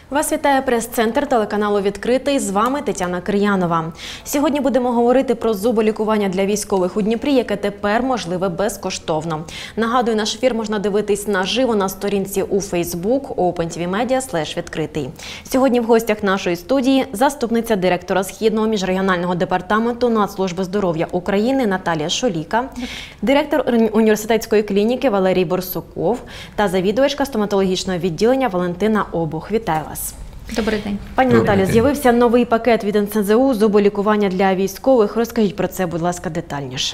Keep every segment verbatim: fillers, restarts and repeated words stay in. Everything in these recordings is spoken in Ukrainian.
Вас вітає прес-центр телеканалу «Відкритий». З вами Тетяна Кир'янова. Сьогодні будемо говорити про зуболікування для військових у Дніпрі, яке тепер можливе безкоштовно. Нагадую, наш ефір можна дивитись наживо на сторінці у Facebook опентівімедіа слеш відкритий. Сьогодні в гостях нашої студії заступниця директора Східного міжрегіонального департаменту Нацслужби здоров'я України Наталія Шоліка, директор університетської клініки Валерій Борсуков та завідувачка стоматологічного відділення Валентина Обух. Вітаю вас. Добрий день. Пані Наталі, з'явився новий пакет від ен ес зет у зуболікування для військових. Розкажіть про це, будь ласка, детальніше.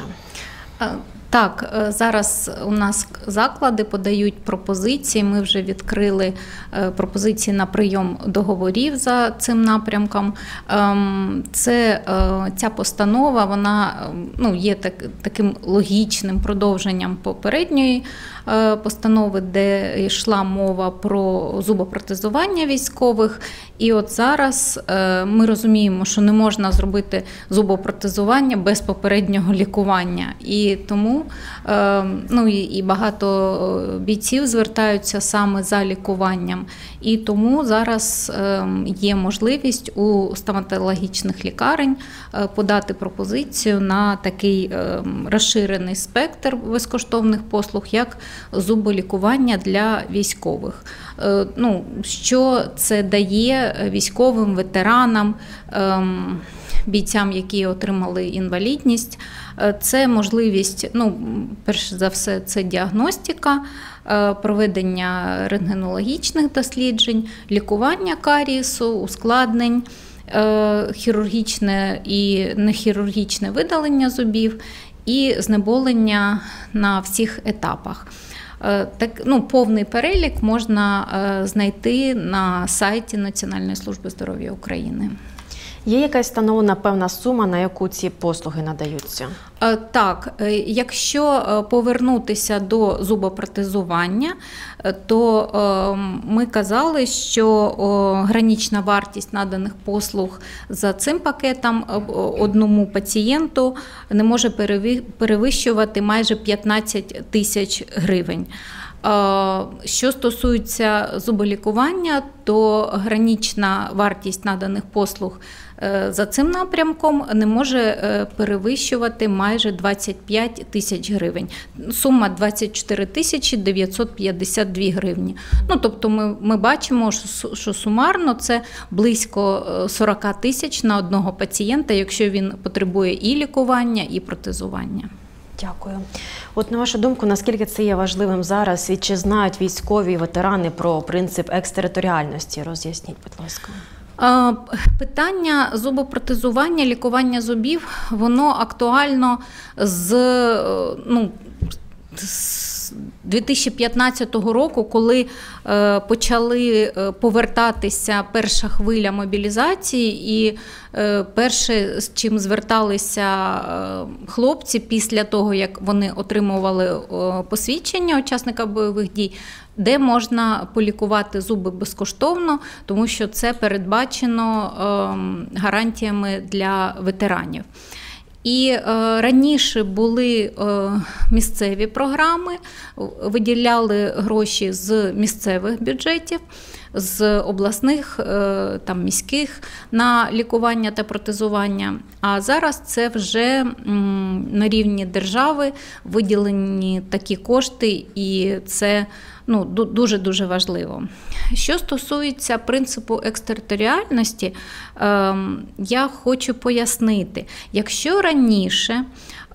Так, зараз у нас заклади подають пропозиції, ми вже відкрили пропозиції на прийом договорів за цим напрямком. Це, ця постанова, вона ну, є так, таким логічним продовженням попередньої постанови, де йшла мова про зубопротезування військових. І от зараз ми розуміємо, що не можна зробити зубопротезування без попереднього лікування. І тому ну, і багато бійців звертаються саме за лікуванням. І тому зараз є можливість у стоматологічних лікарень подати пропозицію на такий розширений спектр безкоштовних послуг, як зуболікування для військових. Ну, що це дає військовим, ветеранам, бійцям, які отримали інвалідність? Це можливість, ну, перш за все, це діагностика, проведення рентгенологічних досліджень, лікування карієсу, ускладнень, хірургічне і нехірургічне видалення зубів і знеболення на всіх етапах. Так, ну, повний перелік можна знайти на сайті Національної служби здоров'я України. Є якась встановлена певна сума, на яку ці послуги надаються? Так, якщо повернутися до зубопротезування, то ми казали, що гранична вартість наданих послуг за цим пакетом одному пацієнту не може перевищувати майже п'ятнадцять тисяч гривень. Що стосується зуболікування, то гранична вартість наданих послуг за цим напрямком не може перевищувати майже двадцять п'ять тисяч гривень. Сума двадцять чотири тисячі дев'ятсот п'ятдесят дві гривні. Ну, тобто ми, ми бачимо, що, що сумарно це близько сорок тисяч на одного пацієнта, якщо він потребує і лікування, і протезування. Дякую. От на вашу думку, наскільки це є важливим зараз і чи знають військові і ветерани про принцип екстериторіальності? Роз'ясніть, будь ласка. Питання зубопротезування, лікування зубів, воно актуально з, ну, з дві тисячі п'ятнадцятого року, коли е, почали повертатися перша хвиля мобілізації, і е, перше, з чим зверталися е, хлопці після того, як вони отримували е, посвідчення учасника бойових дій, де можна полікувати зуби безкоштовно, тому що це передбачено е, гарантіями для ветеранів. І е, раніше були е, місцеві програми, виділяли гроші з місцевих бюджетів, з обласних, е, там, міських на лікування та протезування. А зараз це вже м, на рівні держави виділені такі кошти, і це ну, дуже-дуже важливо. Що стосується принципу екстериторіальності, е, я хочу пояснити, якщо раніше е,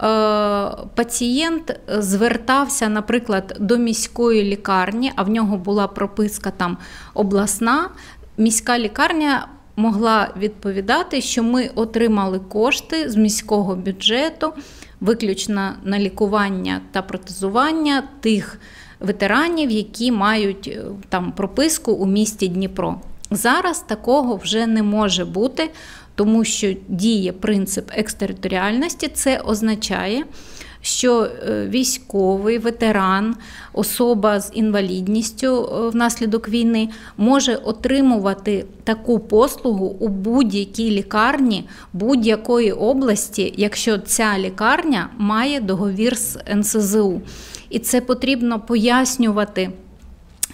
пацієнт звертався, наприклад, до міської лікарні, а в нього була прописка там обласна, міська лікарня могла відповідати, що ми отримали кошти з міського бюджету виключно на лікування та протезування тих ветеранів, які мають там прописку у місті Дніпро. Зараз такого вже не може бути, тому що діє принцип екстериторіальності. Це означає, що військовий, ветеран, особа з інвалідністю внаслідок війни може отримувати таку послугу у будь-якій лікарні будь-якої області, якщо ця лікарня має договір з ен ес зет у. І це потрібно пояснювати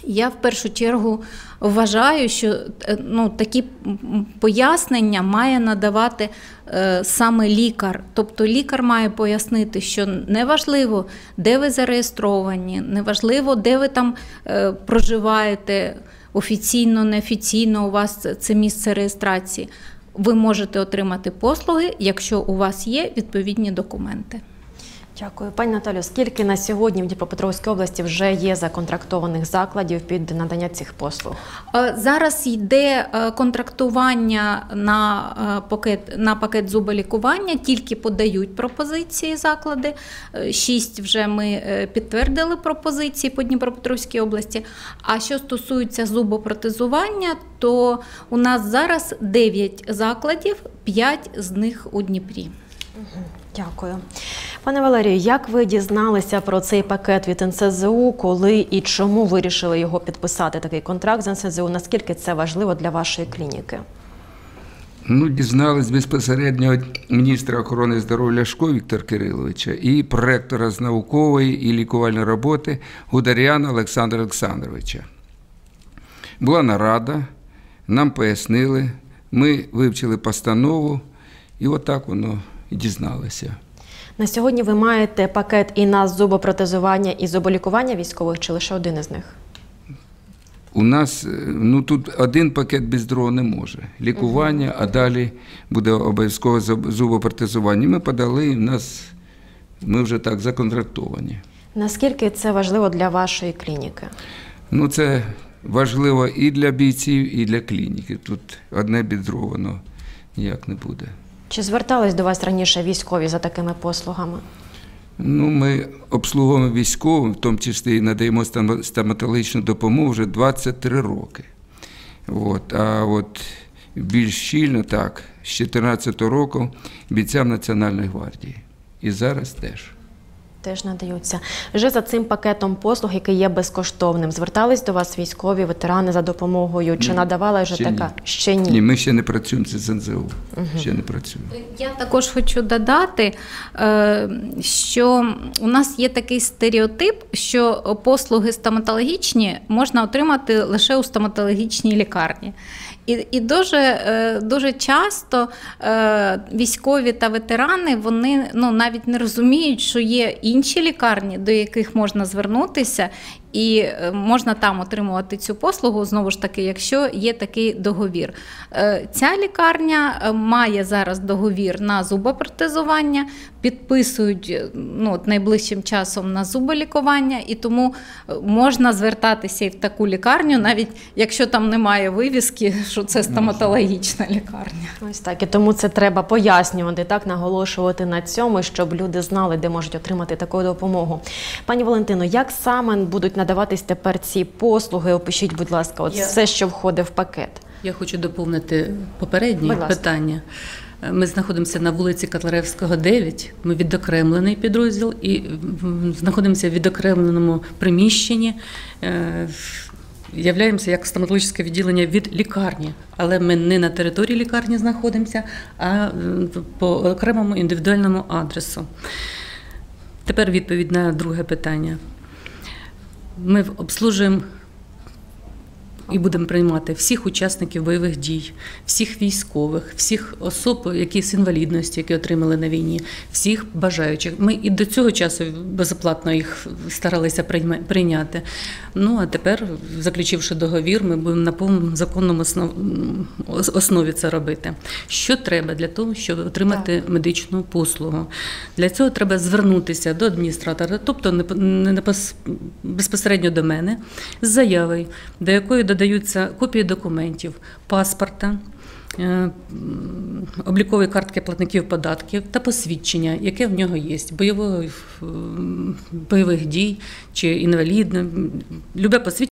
Я в першу чергу вважаю, що ну, такі пояснення має надавати е, саме лікар. Тобто лікар має пояснити, що неважливо, де ви зареєстровані, неважливо, де ви там е, проживаєте, офіційно, неофіційно у вас це місце реєстрації. Ви можете отримати послуги, якщо у вас є відповідні документи. Дякую. Пані Наталю, скільки на сьогодні в Дніпропетровській області вже є законтрактованих закладів під надання цих послуг? Зараз йде контрактування на пакет, на пакет зуболікування, тільки подають пропозиції заклади. Шість вже ми підтвердили пропозиції по Дніпропетровській області. А що стосується зубопротезування, то у нас зараз дев'ять закладів, п'ять з них у Дніпрі. Дякую. Пане Валерію, як ви дізналися про цей пакет від ен ес зе у, коли і чому вирішили його підписати, такий контракт з ен ес зе у? Наскільки це важливо для вашої клініки? Ну, дізнались безпосередньо від міністра охорони здоров'я Ляшко Віктора Кириловича і проректора з наукової і лікувальної роботи Гударяна Олександра Олександровича. Була нарада, нам пояснили, ми вивчили постанову, і отак воно і дізналися. На сьогодні ви маєте пакет і на зубопротезування, і зуболікування військових, чи лише один із них? У нас, ну тут один пакет без другого не може. Лікування, угу. А далі буде обов'язково зубопротезування. Ми подали, і в нас, ми вже так законтрактовані. Наскільки це важливо для вашої клініки? Ну це важливо і для бійців, і для клініки. Тут одне без другого воно ніяк не буде. Чи звертались до вас раніше військові за такими послугами? Ну, ми обслуговуємо військовим, в тому числі і надаємо стоматологічну допомогу вже двадцять три роки. От. А от більш щільно так, з дві тисячі чотирнадцятого року бійцям Національної гвардії. І зараз теж. Теж надаються. Вже за цим пакетом послуг, який є безкоштовним, звертались до вас військові, ветерани за допомогою? Чи ні, надавала вже така? Ні. Ще ні. Ні, ми ще не працюємо з ен ес зе у. Угу. Ще не працюємо. Я також хочу додати, що у нас є такий стереотип, що послуги стоматологічні можна отримати лише у стоматологічній лікарні. І, і дуже, дуже часто військові та ветерани, вони ну, навіть не розуміють, що є інші лікарні, до яких можна звернутися, і можна там отримувати цю послугу, знову ж таки, якщо є такий договір. Ця лікарня має зараз договір на зубопротезування, підписують ну, от найближчим часом на зуболікування, і тому можна звертатися і в таку лікарню, навіть якщо там немає вивіски, що це стоматологічна лікарня. Ось так, і тому це треба пояснювати, так, наголошувати на цьому, щоб люди знали, де можуть отримати таку допомогу. Пані Валентино, як саме будуть надаватись тепер ці послуги? Опишіть, будь ласка, от Я... все, що входить в пакет. Я хочу доповнити попереднє питання. Ми знаходимося на вулиці Котляревського, дев'ять, ми відокремлений підрозділ і знаходимося в відокремленому приміщенні, являємося як стоматологічне відділення від лікарні, але ми не на території лікарні знаходимося, а по окремому індивідуальному адресу. Тепер відповідь на друге питання. Ми обслужуємо і будемо приймати всіх учасників бойових дій, всіх військових, всіх особ, які з інвалідності, які отримали на війні, всіх бажаючих. Ми і до цього часу безоплатно їх старалися прийняти. Ну, а тепер, заключивши договір, ми будемо на повному законному основі це робити. Що треба для того, щоб отримати так. медичну послугу? Для цього треба звернутися до адміністратора, тобто не безпосередньо до мене, з заявою, до якої додаються копії документів, паспорта, облікової картки платників податків та посвідчення, яке в нього є, бойових, бойових дій чи інвалідне, любе посвідчення,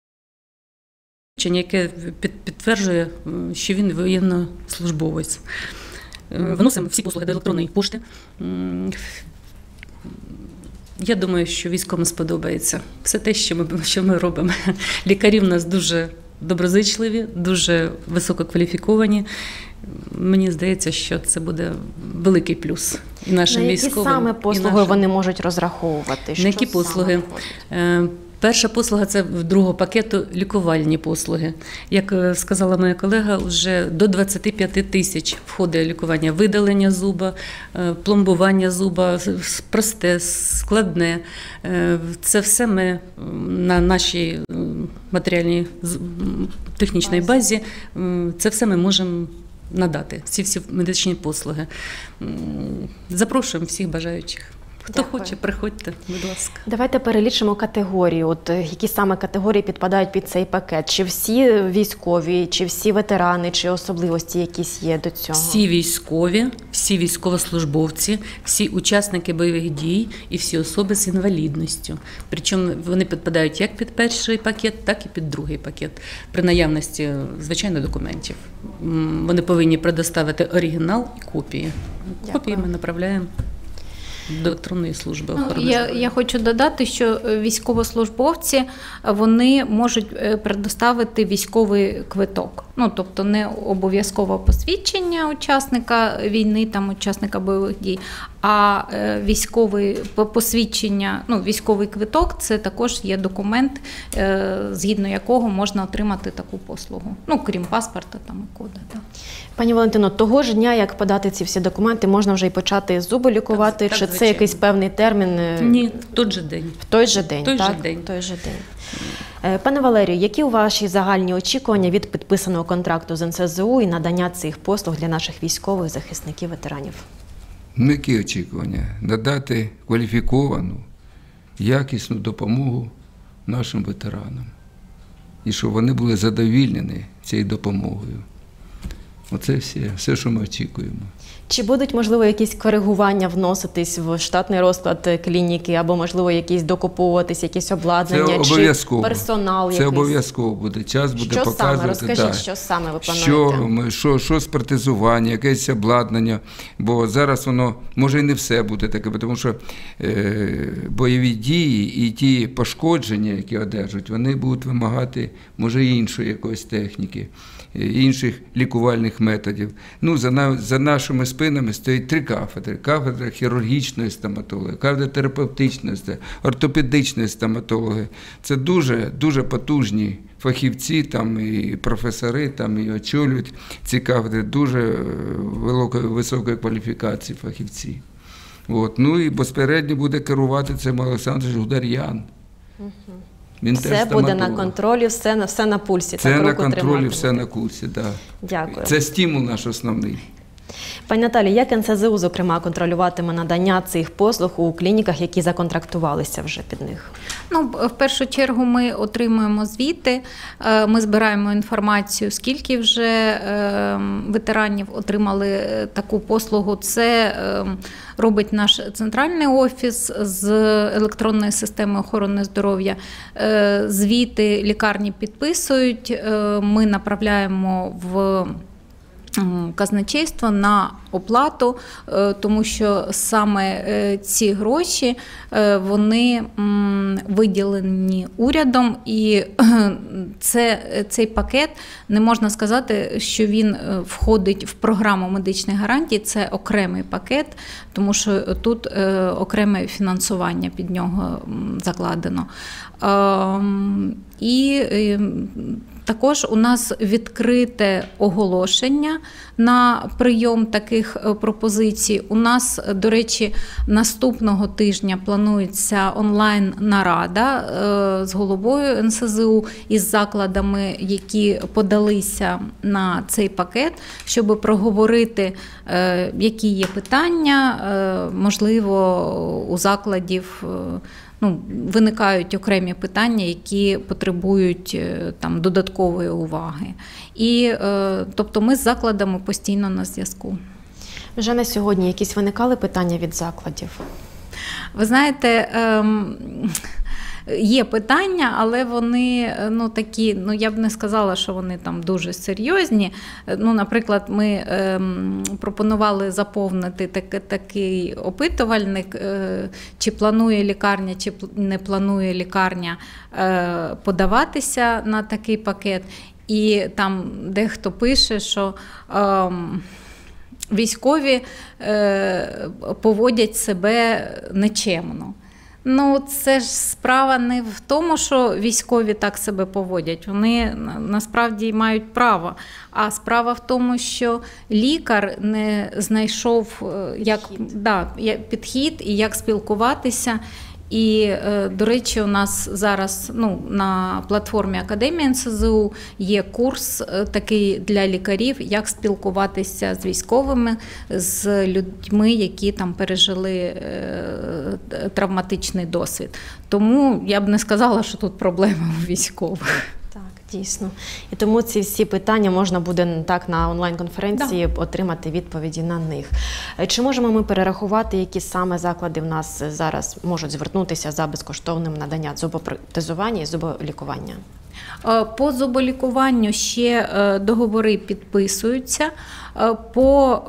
яке підтверджує, що він воєннослужбовець. Вносимо всі послуги до електронної пошти. Я думаю, що військовим сподобається все те, що ми, що ми робимо. Лікарі в нас дуже доброзичливі, дуже висококваліфіковані. Мені здається, що це буде великий плюс і нашим На які військовим. саме і послуги нашим. вони можуть розраховувати? На які Що послуги? саме входить? Е, Перша послуга – це в другого пакету лікувальні послуги. Як е, сказала моя колега, вже до двадцять п'ять тисяч входить лікування видалення зуба, е, пломбування зуба, с- просте, складне. Е, Це все ми м, на нашій м, матеріальній з- м, технічній базі, м, це все ми можемо надати, ці всі медичні послуги. М, Запрошуємо всіх бажаючих. Хто Дякую. хоче, приходьте, будь ласка. Давайте перелічимо категорії. От е, які саме категорії підпадають під цей пакет? Чи всі військові, чи всі ветерани, чи особливості якісь є до цього? Всі військові, всі військовослужбовці, всі учасники бойових дій і всі особи з інвалідністю. Причому вони підпадають як під перший пакет, так і під другий пакет. При наявності, звичайно, документів. М, Вони повинні предоставити оригінал і копії. Копії ми направляємо до електронної служби Ну, охорони Я, здоров'я. я хочу додати, що військовослужбовці вони можуть е, предоставити військовий квиток. Ну, тобто не обов'язкове посвідчення учасника війни, там учасника бойових дій, а е, військовий по- посвідчення, ну, військовий квиток це також є документ, е, згідно якого можна отримати таку послугу. Ну, крім паспорта там і кода. Так. Пані Валентино, того ж дня, як подати ці всі документи, можна вже й почати зуби лікувати, Так, так, чи це звичайно. якийсь певний термін? е, Ні, в той же день. В той же день, В той же так? день. В той же день. Е, Пане Валерію, які у ваші загальні очікування від підписаного контракту з ен ес зе у і надання цих послуг для наших військових захисників, ветеранів? Ну, які очікування? Надати кваліфіковану, якісну допомогу нашим ветеранам. І щоб вони були задовільнені цією допомогою. Оце все, все, що ми очікуємо. Чи будуть, можливо, якісь коригування вноситись в штатний розклад клініки, або, можливо, якісь докуповуватись, якісь Це обладнання, обов'язково. чи персонал Це якийсь? обов'язково буде. Час буде Що показувати. саме? Розкажіть, да. що саме ви плануєте? Що, ми- що, що з протезування, якесь обладнання, бо зараз воно може і не все буде таке, тому що е, бойові дії і ті пошкодження, які одержать, вони будуть вимагати, може, іншої якоїсь техніки, е, інших лікувальних методів. Ну, за, на, за нашими спинами стоять три кафедри. Кафедра хірургічної стоматології, кафедра терапевтичної, ортопедичної стоматології. Це дуже, дуже потужні фахівці, там і професори, там і очолюють ці кафедри, дуже е, великої, високої кваліфікації фахівці. От. Ну і безпередньо буде керувати цим Олександр Гудар'ян. Він теж Все буде на стоматолог. контролі, все на, все на пульсі. Це так, на руку контролі, тримати все буде. на курсі. Да. Дякую. Це стимул наш основний. Пані Наталі, як ен ес зе у, зокрема, контролюватиме надання цих послуг у клініках, які законтрактувалися вже під них? Ну, в першу чергу ми отримуємо звіти, е, ми збираємо інформацію, скільки вже е, ветеранів отримали е, таку послугу. Це е, робить наш центральний офіс з електронної системи охорони здоров'я. Е, Звіти лікарні підписують, е, ми направляємо в казначейство на оплату, тому що саме ці гроші вони виділені урядом, і це, цей пакет, не можна сказати, що він входить в програму медичних гарантій, це окремий пакет, тому що тут окреме фінансування під нього закладено. І також у нас відкрите оголошення на прийом таких пропозицій. У нас, до речі, наступного тижня планується онлайн-нарада з головою ен ес зе у із закладами, які подалися на цей пакет, щоб проговорити, які є питання, можливо, у закладів ну, виникають окремі питання, які потребують там додаткової уваги. І, тобто, ми з закладами постійно на зв'язку. Вже на сьогодні якісь виникали питання від закладів? Ви знаєте, ем... є питання, але вони ну, такі, ну я б не сказала, що вони там дуже серйозні. Ну, наприклад, ми ем, пропонували заповнити так, такий опитувальник, е, чи планує лікарня, чи не планує лікарня е, подаватися на такий пакет. І там дехто пише, що ем, військові е, поводять себе нечемно. Ну, це ж справа не в тому, що військові так себе поводять. Вони насправді мають право. А справа в тому, що лікар не знайшов як, да, підхід і як спілкуватися. І, до речі, у нас зараз ну, на платформі Академії ен ес зе у є курс такий для лікарів, як спілкуватися з військовими, з людьми, які там пережили травматичний досвід. Тому я б не сказала, що тут проблема у військових. Так, дійсно. І тому ці всі питання можна буде так на онлайн-конференції да. отримати відповіді на них. Чи можемо ми перерахувати, які саме заклади в нас зараз можуть звернутися за безкоштовним наданням зубопротезування і зуболікування? По зуболікуванню ще договори підписуються. По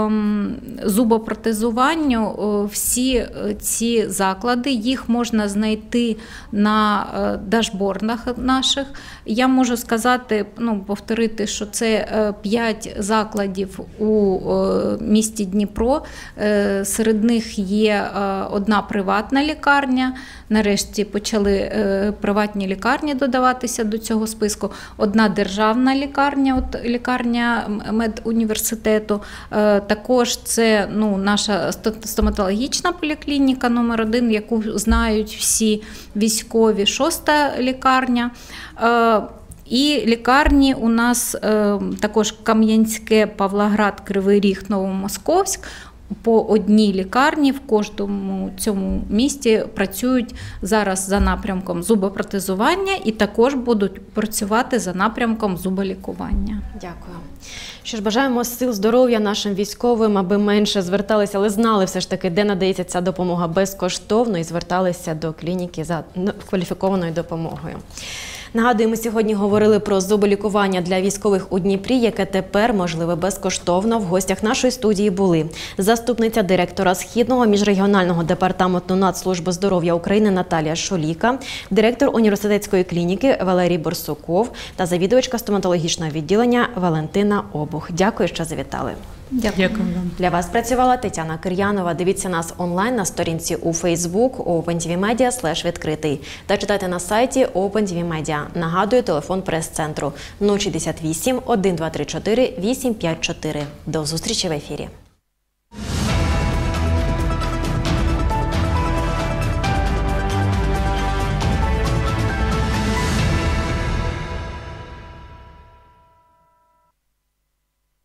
зубопротезуванню всі ці заклади, їх можна знайти на дашбордах наших. Я можу сказати, ну, повторити, що це п'ять закладів у місті Дніпро. Серед них є одна приватна лікарня. Нарешті почали приватні лікарні додаватися до цього списку. Одна державна лікарня, от лікарня медуніверситету. Також це ну, наша стоматологічна поліклініка номер один, яку знають всі військові, шоста лікарня. І лікарні у нас також Кам'янське, Павлоград, Кривий Ріг, Новомосковськ. По одній лікарні в кожному цьому місті працюють зараз за напрямком зубопротезування і також будуть працювати за напрямком зуболікування. Дякую. Що ж, бажаємо сил, здоров'я нашим військовим, аби менше зверталися, але знали все ж таки, де надається ця допомога безкоштовно і зверталися до клініки за кваліфікованою допомогою. Нагадую, ми сьогодні говорили про зуболікування для військових у Дніпрі, яке тепер можливе безкоштовно. В гостях нашої студії були заступниця директора Східного міжрегіонального департаменту Нацслужби здоров'я України Наталія Шоліка, директор університетської клініки Валерій Борсуков та завідувачка стоматологічного відділення Валентина Обух. Дякую, що завітали. Дякую. Дякую вам. Для вас працювала Тетяна Кир'янова. Дивіться нас онлайн на сторінці у Facebook OpenTVMedia слеш відкритий та читайте на сайті OpenTVMedia. Нагадую, телефон прес-центру нуль шістдесят вісім, один два три чотири, вісім п'ять чотири. До зустрічі в ефірі.